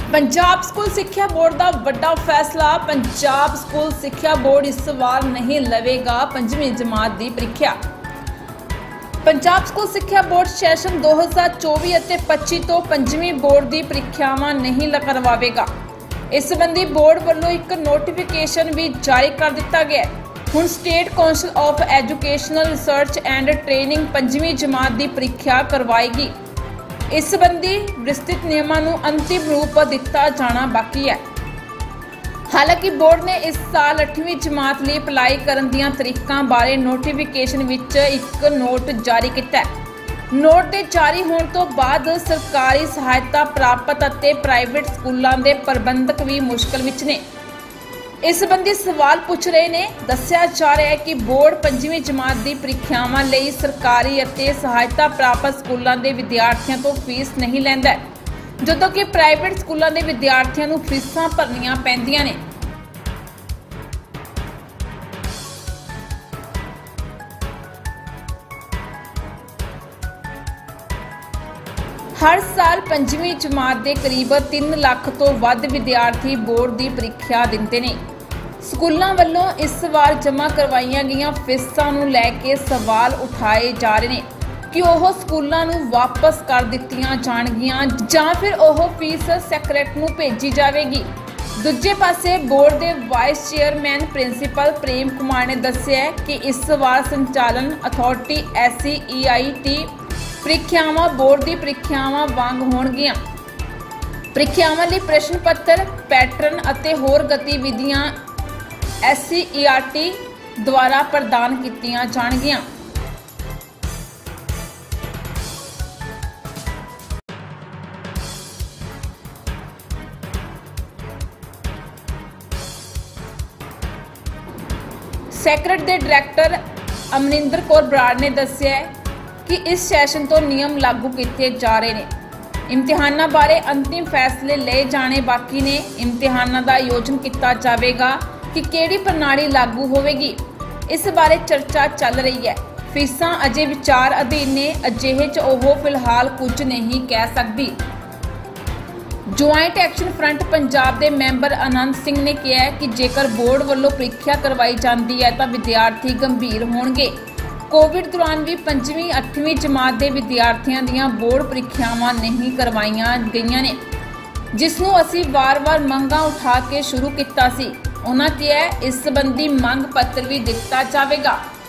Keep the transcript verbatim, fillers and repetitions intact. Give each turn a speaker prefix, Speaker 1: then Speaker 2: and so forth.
Speaker 1: Punjab school सिक्ख्या board का बड़ा फैसला। पंजाब स्कूल सिक्ख्या बोर्ड इस बार नहीं लवेगा पंजवीं जमात की परीक्षा। पंजाब स्कूल सिक्ख्या बोर्ड सैशन दो हज़ार चौबीस और पच्चीस तो पंजवीं बोर्ड की परीक्षावां नहीं करवाएगा। इस संबंधी बोर्ड वालों एक नोटिफिकेशन भी जारी कर दिता गया है। हुण state council of educational research and training पंजवीं जमात की परीक्षा करवाएगी। इस संबंधी विस्तृत नियमां नूं अंतिम रूप दिता जाना बाकी है। हालांकि बोर्ड ने इस साल अठवीं जमात लिए अप्लाई करन दीआं तरीकां बारे नोटिफिकेशन विच एक नोट जारी किया है। नोट के जारी होने तो बाद सरकारी सहायता प्राप्त अते प्राइवेट स्कूलों के प्रबंधक भी मुश्किल विच ने। इस संबंधी सवाल पूछ रहे ने। दस्सिया जा रहा है कि बोर्ड पंजवीं जमात की परीक्षावां लई सरकारी अते सहायता प्राप्त स्कूलों के विद्यार्थियों तो फीस नहीं लैंदा, जदों कि प्राइवेट स्कूलों के विद्यार्थियों नूं फीसां भरनियां पैंदियां ने। हर साल पंजवीं जमात के करीब तीन लाख तो वध विद्यार्थी बोर्ड की परीक्षा दिंदे ने। स्कूलों वालों इस बार जमा करवाईयां गईयां फीसां नूं लैके सवाल उठाए जा रहे हैं कि वह स्कूलों नूं वापस कर दित्तियां जाणगियां जां फिर वह फीस सैकरेट नूं भेजी जाएगी। दूजे पासे बोर्ड के vice chairman principal Prem Kumar ने दस्सिया कि इस बार संचालन authority S C E I T परीक्षावां बोर्ड की परीक्षावां वांग होणगियां। परीक्षावां लई प्रश्न पत्र पैटर्न अते होर गतिविधियां S C E R T द्वारा प्रदान कीतियां जाणगियां। सैकरेट के डायरैक्टर अमनिंदर कौर बराड़ ने दस्सिया कि इस सैशन तो नियम लागू किए जा रहे हैं। इम्तिहानां बारे अंतिम फैसले ले जाने बाकी ने। इम्तिहानां का आयोजन किया जाएगा कि किहड़ी प्रणाली लागू होवेगी, इस बारे चर्चा चल रही है। फीसां अजे विचार अधीन ने, अजिहे च ओह फिलहाल कुछ नहीं कह सकती। ज्वाइंट एक्शन फ्रंट पंजाब के मैंबर आनंद सिंह ने कहा कि जेकर बोर्ड वालों परीक्षा करवाई जाती है तो विद्यार्थी गंभीर होणगे। कोविड दौरान भी पंजवीं अठवीं जमात के विद्यार्थियों दीआं बोर्ड परीक्षावां नहीं करवाईयां गईयां ने, जिसनूं असीं वार-वार मंगां उठा के शुरू किया सी। उन्होंने कहा इस संबंधी मंग पत्र भी दिता जाएगा।